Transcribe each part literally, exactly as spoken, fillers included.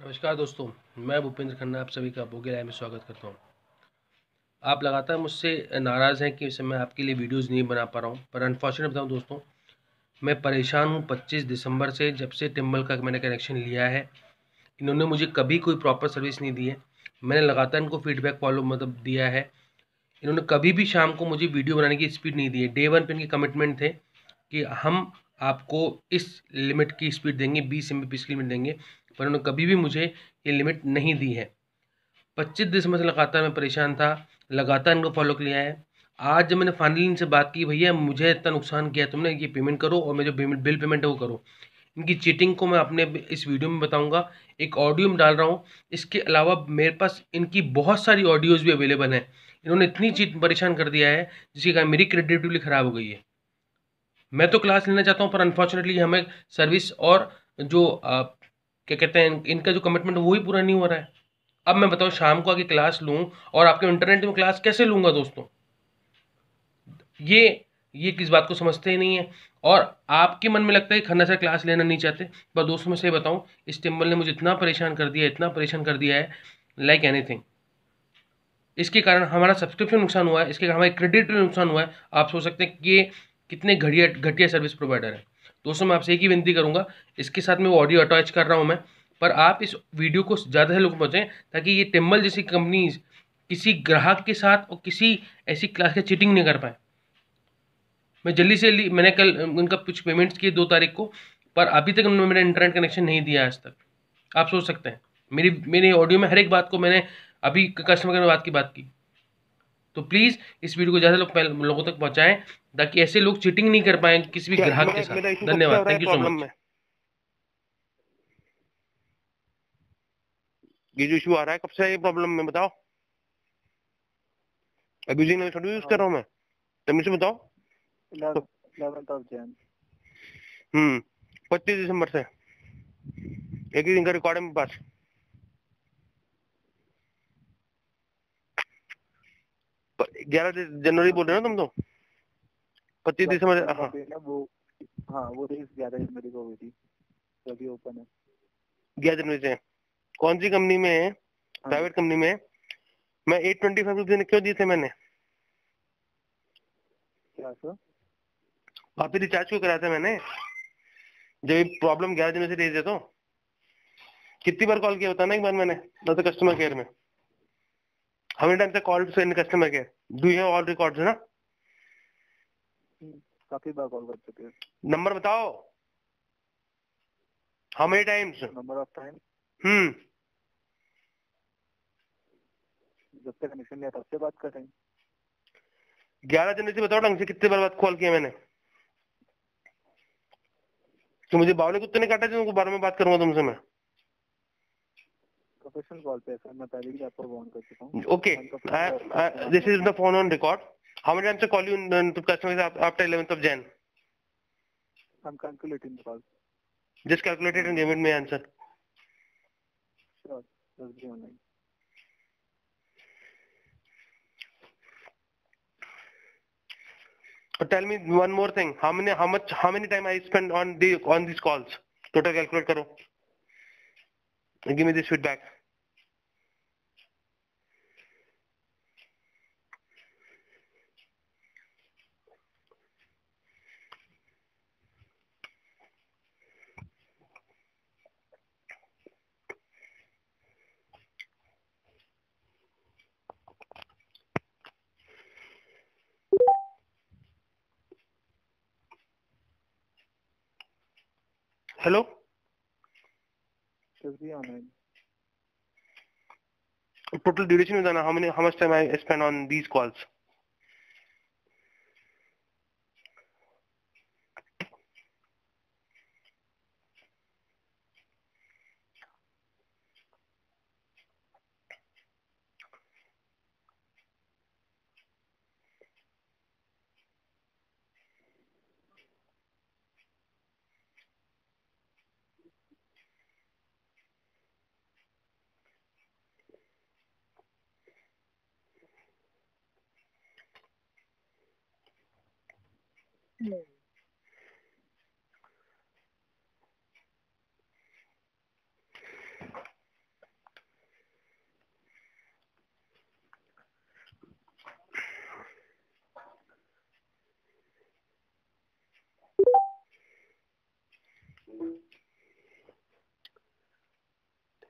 नमस्कार दोस्तों, मैं भूपेंद्र खन्ना आप सभी का बोगे लाइव में स्वागत करता हूं। आप लगातार मुझसे नाराज़ हैं कि इस समय मैं आपके लिए वीडियोस नहीं बना पा रहा हूं, पर अनफॉर्चुनेट बताऊं दोस्तों, मैं परेशान हूं। पच्चीस दिसंबर से जब से टिम्बल का मैंने कनेक्शन लिया है, इन्होंने मुझे कभी कोई प्रॉपर सर्विस नहीं दी है। मैंने लगातार इनको फीडबैक फॉलो मतलब दिया है। इन्होंने कभी भी शाम को मुझे वीडियो बनाने की स्पीड नहीं दी है। डे वन पे इनके कमिटमेंट थे कि हम आपको इस लिमिट की स्पीड देंगे, बीस एम बी पी एस की लिमिट देंगे, पर उन्होंने कभी भी मुझे ये लिमिट नहीं दी है। पच्चीस दिसंबर से लगातार मैं परेशान था, लगातार इनको फॉलो किया है। आज जब मैंने फाइनली इनसे बात की, भैया मुझे इतना नुकसान किया तुमने, ये पेमेंट करो और मैं जो बिल पेमेंट है वो करो। इनकी चीटिंग को मैं अपने इस वीडियो में बताऊंगा, एक ऑडियो में डाल रहा हूँ। इसके अलावा मेरे पास इनकी बहुत सारी ऑडियोज़ भी अवेलेबल हैं। इन्होंने इतनी चीट परेशान कर दिया है जिसके कारण मेरी क्रेडिबिलिटी खराब हो गई है। मैं तो क्लास लेना चाहता हूँ, पर अनफॉर्चुनेटली हमें सर्विस और जो आ, क्या कहते हैं, इनका जो कमिटमेंट है वो ही पूरा नहीं हो रहा है। अब मैं बताऊँ, शाम को आके क्लास लूँ और आपके इंटरनेट में क्लास कैसे लूँगा दोस्तों? ये ये किस बात को समझते ही नहीं है। और आपके मन में लगता है कि खन्ना सर क्लास लेना नहीं चाहते, पर दोस्तों मैं सही बताऊँ, इस टिम्बल ने मुझे इतना परेशान कर दिया है, इतना परेशान कर दिया है, लाइक एनीथिंग। इसके कारण हमारा सब्सक्रिप्शन नुकसान हुआ है, इसके कारण हमारे क्रेडिट भी नुकसान हुआ है। आप सोच सकते हैं कि ये कितने घटिया घटिया सर्विस प्रोवाइडर है। दोस्तों मैं आपसे एक ही विनती करूंगा, इसके साथ में वो ऑडियो अटैच कर रहा हूं मैं, पर आप इस वीडियो को ज़्यादा से लोग पहुँचाएं ताकि ये टिम्बल जैसी कंपनी किसी ग्राहक के साथ और किसी ऐसी क्लास की चीटिंग नहीं कर पाए। मैं जल्दी से जल्दी, मैंने कल उनका कुछ पेमेंट्स किए दो तारीख को, पर अभी तक उन्होंने मेरा इंटरनेट कनेक्शन नहीं दिया आज तक। आप सोच सकते हैं, मेरी मेरे ऑडियो में हर एक बात को मैंने अभी कस्टमर केयर में बात की बात की। तो प्लीज़ इस वीडियो को ज़्यादा लोग लोगों तक पहुंचाएं ताकि ऐसे लोग चीटिंग नहीं कर पाए किसी भी क्या ग्राहक के मेरा मेरा साथ। इशू कब से हो धन्यवाद, रहा है thank you so problem much. में? ये जो इशू आ रहा है कब से है ये प्रॉब्लम में बताओ। अभी ने थोड़ी यूज कर रहा हूँ मैं, तो मुझे बताओ। तो इलेवेंथ ऑफ जैन हम्म पच्चीस दिसंबर से एक ही दिन का रिकॉर्ड है मेरे पास। ग्यारह जनवरी बोल रहे हो ना तुम तो? पच्चीस दिसंबर, हाँ वो हाँ वो रेस ग्यारह जनवरी को हुई थी, तो अभी ओपन है। ग्यारह जनवरी से कौन सी कंपनी में है? हाँ प्राइवेट कंपनी में। मैं एट ट्वेंटी फाइव रुपीज क्यों दिए थे मैंने? क्या सर? वापस रिचार्ज क्यों कराया था मैंने जब ये प्रॉब्लम ग्यारह जनवरी से रेज है? तो कितनी बार कॉल किया बताना एक बार मैंने तो कस्टमर केयर में? How many times I called in customer care? Do you have all records ना? काफी बार कॉल कर चुके हैं। नंबर बताओ। How many times? Number of time hmm जब तक कनेक्शन लिया तब से बात कर रहे हैं। ग्यारह जनवरी से बताओ ढंग से कितने बार बात कॉल किया मैंने? तो मुझे बावले कुत्ते ने काटा जो बारे में बात करूंगा तुमसे मैं। प्रोफेशनल कॉल पे है सर, मैं पहले भी आपको फोन कर चुका हूँ। Okay, this is the phone on record. How many times I call you to customer after eleventh of Jan? I'm calculating the call. Just calculated and give it me answer. Sure, just be online. Tell me one more thing, how many how much how many time I spend on the on this calls? Total calculate करो, give me this feedback. Hello, Just be online. Total duration बताना, how many how much time I spend on these calls?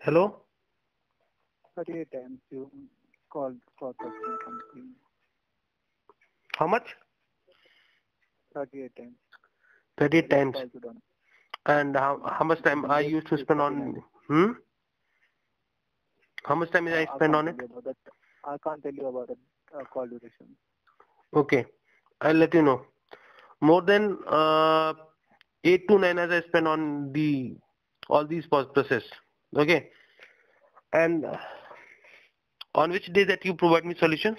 Hello? thirty-eight times you called for customer complaint. How much? thirty-eight times. thirty-eight times. Calls you done. And how, how much time I used to spend on, hmm? How much time did I I spend can't on tell it? you about that. I can't tell you about the uh, call duration. Okay, I'll let you know. More than uh, eight to nine hours I spend on the all these process. Okay, and uh, on which day that you provide me solutions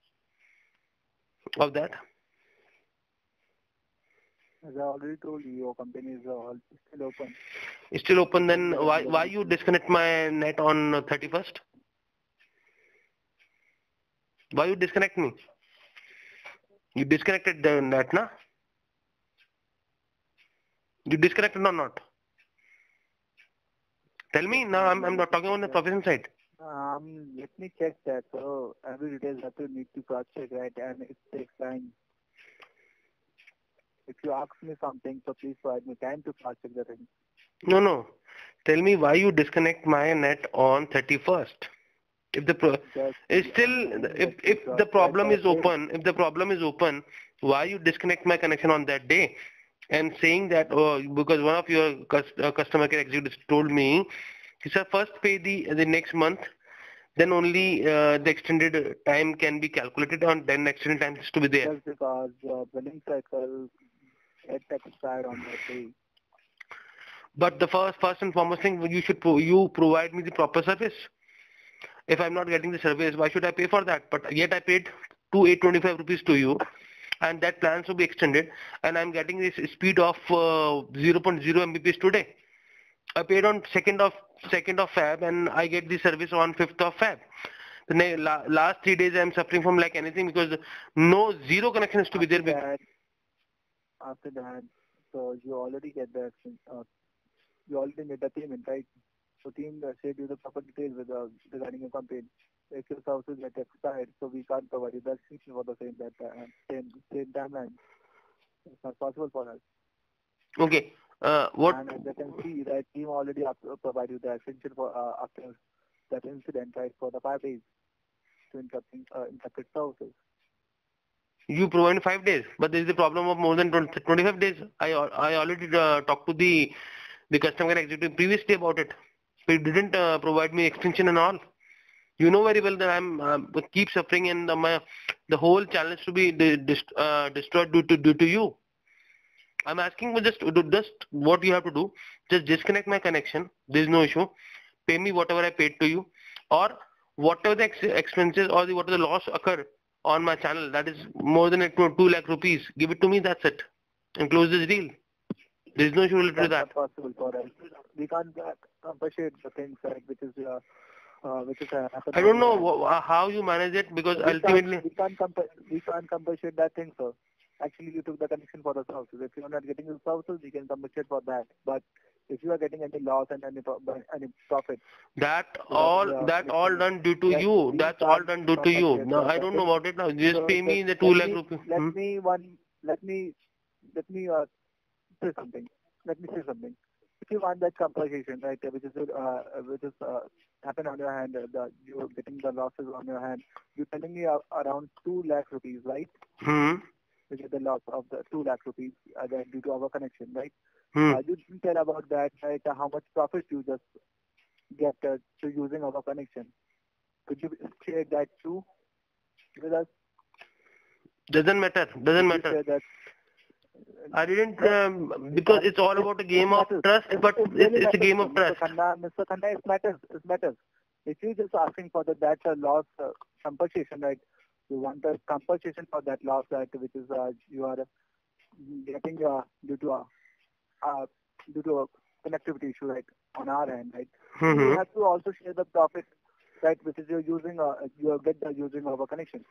of that? As I already told you, your company is uh, all still open. It's still open. Then why why you disconnect my net on thirty-first? Why you disconnect me? You disconnected the net, na? You disconnected or not? Tell me now. I'm I'm not talking on the professional side. Um, let me check that. So every details that you need to cross check, right? And it takes time. If you ask me something, so please provide me time to cross check the thing. No, no. Tell me why you disconnect my net on thirty-first. If the pro Just is still if if the problem is open, if the problem is open, why you disconnect my connection on that day? And saying that oh, because one of your cus- uh, customer care executives told me, he said first pay the the next month, then only uh, the extended time can be calculated, and then extended time is to be there. just because uh, billing cycle get expired on that day. But the first first and foremost thing, you should pro- you provide me the proper service. If I'm not getting the service, why should I pay for that? But yet I paid two eight twenty-five rupees to you, and that plans to be extended, and I'm getting this speed of uh, zero point zero Mbps today. I paid on second of second of Feb, and I get the service on fifth of Feb. The na- la- last three days I'm suffering from like anything because no zero connection is to be there. After that, after that, so you already get the uh, you already made the payment, right? So team uh, shared you the proper details with uh, regarding your complaint. If your services get expired, so we can't provide you the extension for the same that uh, same same timeline. It's not possible for us. Okay. Uh, what? And as you can see, that team already up, uh, provide you the extension for uh, after that incident, right, for the five days to interrupting uh, interrupted services. You provide five days, but there is a problem of more than twenty, twenty-five days. I al- I already uh, talked to the the customer executive previously about it. He didn't uh, provide me extension and all. You know very well that I'm uh, keep suffering, and the, my the whole challenge to be de- dist- uh, destroyed due to due to you. I'm asking for just do just what you have to do. Just disconnect my connection. There is no issue. Pay me whatever I paid to you, or whatever the ex- expenses or the whatever the loss occur on my channel. That is more than a two, two lakh rupees. Give it to me. That's it, and close this deal. There is no issue related to That's that. not possible for us. We can't uh, compensate the things right, which is uh, uh, which is uh, happened. I don't know wh- how you manage it because we ultimately can't, we can't comp- we can't compensate that thing, sir. Actually, you took the connection for the services. If you are not getting the services, we can compensate for that. But if you are getting any loss and any pro- any profit, that so all that is, uh, that all done due to that you. we That's all can't done due to you. compensate Now for I that don't know thing. about it now. Just So pay me just the two let lakh me rupees. let Hmm? me one let me let me uh, say something. Let me say something. If you want that compensation, right, which is uh, which is uh, happen on your hand, uh, the you're getting the losses on your hand. You're telling me uh, around two lakh rupees, right? Hmm. Which is the loss of the two lakh rupees uh, that due to our connection, right? Hmm. Uh, you didn't tell about that, right? Uh, how much profit you just get uh, to using our connection. Could you share that too with us? Doesn't matter. Doesn't Could you matter. share that? I didn't um, because it's all about a game of matters. trust, It, but it it's, really it's a matters, game sir. of Mister trust. Khanna, Mister Khanna, it matters. It matters. If you just asking for the, that uh, loss uh, compensation, right? You want the compensation for that loss, that which is uh, you are getting uh, due to a uh, due to a connectivity issue, right, on our end, right? Mm-hmm. You have to also share the profit, right, which is you're using, uh, you get the using of a connection,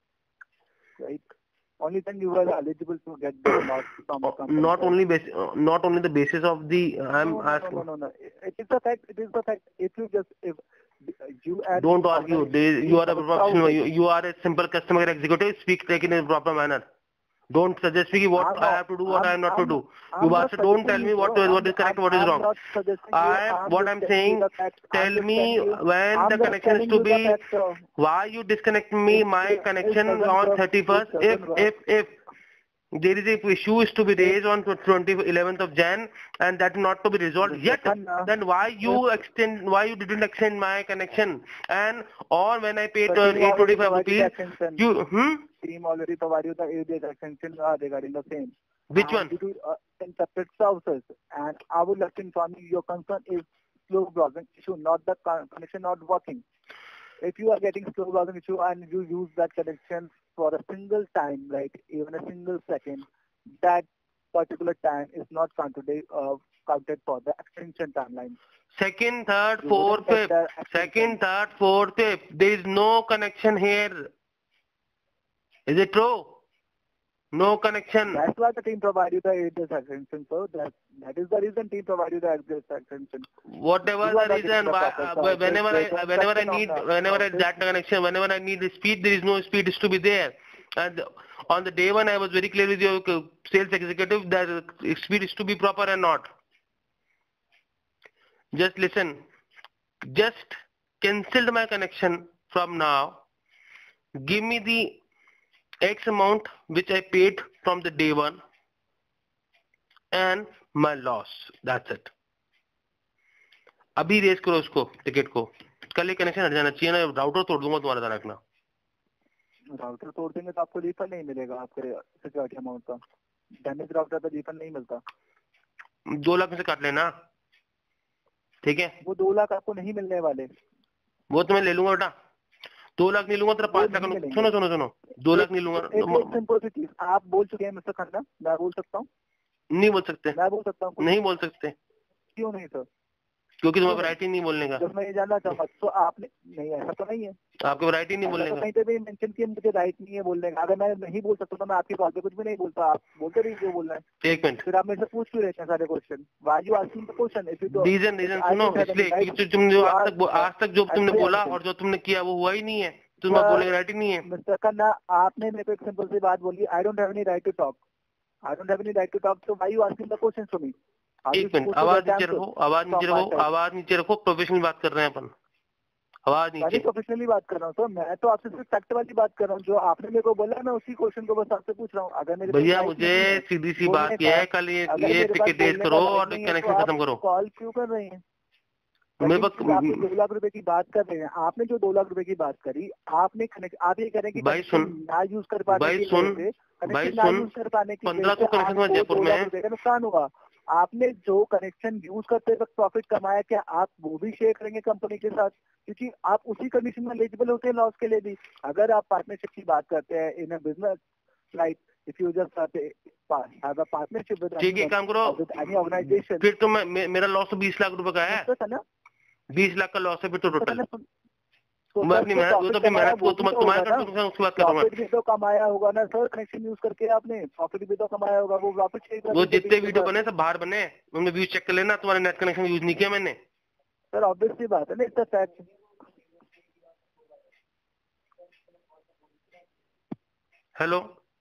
right? Only then you are eligible to get the loss from the company. Not right? only bas- uh, not only the basis of the uh, I'm no, no, asking. no, no, no, no. It is the fact. It is the fact. If you just if you and Don't argue. They, you are a our professional. spouses, You, you are a simple customer executive. Speak take it in a proper manner. Don't suggest me what I'm I not, have to do, what I'm, I am not to I'm, do. I'm You not master, don't tell suggesting me you, what bro. is what I'm, is correct, I'm, what is I'm wrong. not suggesting you. I I'm what just I'm telling saying, you the fact. tell I'm just me telling you. when I'm the just connection is telling to you be. the fact. Uh, Why you disconnect me it, my it connection doesn't on work. It thirty-first? If doesn't work. if if there is a issue is to be raised on twenty eleventh of Jan and that not to be resolved Mister yet, Khanna, then why you if extend, why you didn't extend my connection? And or when I paid the uh, team already eight twenty-five provided the rupees, extension, you hmm team already provided you the eight days extension uh, regarding the same. which And one? due to uh, interpreted services, and I would like to inform you, your concern is slow browsing issue, not the con- connection not working. If you are getting slow browsing issue and you use that connection for a single time, like even a single second, that particular time is not counted, uh, counted for the extension timeline. Second, third, You fourth, wouldn't get fifth. the extension. Second, third, fourth, fifth. There is no connection here. Is it true? No connection. That's why the team provided you the eight days extension. So that that is the reason team provided you the eight days extension. Whatever You are the not getting reason, the why, proper uh, service. whenever There's I, no whenever I instruction on need, the whenever I, service. that connection, whenever I need the speed, there is no speed is to be there. And on the day one, I was very clear with your uh, sales executive that uh, speed is to be proper and not. Just listen. Just cancelled my connection from now. Give me the X amount which I paid from the day one and my loss. That's it. अभी raise करो उसको ticket को. कल ही connection हट जाना चाहिए ना. Router तोड़ दूंगा तुम्हारा ध्यान रखना. राउटर तोड़ देंगे तो आपको रिफंड नहीं मिलेगा आपके सिक्योरिटी अमाउंट का. डैमेज राउटर का रिफंड नहीं मिलता. दो लाख में से काट लेना. ठीक है. वो दो लाख आपको नहीं मिलने वाले. वो तो मैं ले लूंगा बेटा. दो लाख नहीं लूंगा तेरा पांच लाख. सुनो सुनो सुनो. दो लाख नहीं लूंगा. एक सिंपल सी चीज आप बोल चुके हैं मिस्टर खन्ना. मैं बोल सकता हूँ? नहीं बोल सकते. मैं बोल सकता हूँ? नहीं बोल सकते. क्यों नहीं सर? क्योंकि तुम्हें वैरायटी नहीं बोलने का. जब मैं ये जानना चाहूँगा तो आपने नहीं, ऐसा तो नहीं है. आपको वैरायटी नहीं बोलने तो का. कहीं पे भी मेंशन किया मुझे राइट नहीं है बोलने का. अगर मैं नहीं बोल सकता तो मैं आपकी कॉल पे कुछ भी नहीं बोलता. आप बोलते रहिए जो बोलना है. एक मिनट. फिर आप मेरे से पूछ क्यों रहे हैं सारे question? Why you asking the question? If you reason reason सुनो. इसलिए क्योंकि तुमने जो आज तक आज तक जो तुमने बोला और जो तुमने किया वो हुआ ही नहीं है. तुम्हें बोलने की वैरायटी नहीं है. मिस्टर खन्ना आपने मेरे को एक सिंपल सी बात बोली. I don't have any right to talk. I don't have any right to talk. So why you asking the question to me? एक मिनट. आवाज नीचे रखो. आवाज नीचे रखो. आवाज नीचे रखो. प्रोफेशनल बात कर रहे हैं अपन. आवाज नीचे. प्रोफेशनली बात कर रहा हूँ सर. मैं तो आपसे सिर्फ फैक्ट वाली बात कर रहा हूँ. जो आपने मेरे को बोला मैं उसी क्वेश्चन को बस आपसे पूछ रहा हूँ. अगर मेरे भैया मुझे सीधी सी बात किया है. कल ये ये टिकट रेज करो और कनेक्शन खत्म करो. कॉल क्यों कर रहे हैं? मेरे पास आप दो लाख रुपए की बात कर रहे हैं. आपने जो दो लाख रुपए की बात करी आपने कनेक्ट आप ये कह रहे हैं कि भाई सुन. ना यूज कर पाने भाई सुन. भाई सुन. कर पाने की पंद्रह सौ कनेक्शन हुआ जयपुर में. नुकसान हुआ. आपने जो कनेक्शन यूज करते वक्त प्रॉफिट कमाया क्या आप वो भी शेयर करेंगे कंपनी के साथ? क्योंकि आप उसी कंडीशन में एलिजिबल होते हैं लॉस के लिए भी. अगर आप पार्टनरशिप की बात करते हैं in a business like if you just have a partnership with ठीक है. काम करो एनी ऑर्गेनाइजेशन. फिर तो मैं मेरा लॉस तो बीस लाख रुपए का है ना. बीस लाख का लॉस है फिर तो टोटल. मैं अपनी मेहनत वो तो अपनी मेहनत को तुम तुम्हारे कर दूंगा. उसकी बात कर रहा हूं. प्रॉफिट भी तो कमाया होगा ना सर. कनेक्शन यूज करके आपने प्रॉफिट भी तो कमाया होगा. वो प्रॉफिट शेयर. वो जितने वीडियो बने सब बाहर बने. उनमें व्यूज चेक कर लेना. तुम्हारे नेट कनेक्शन यूज नहीं किया मैंने. सर ऑब्वियसली बात है ना. It's a fact. Hello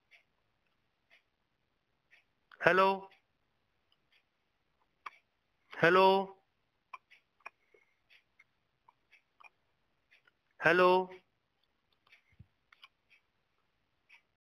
hello hello hello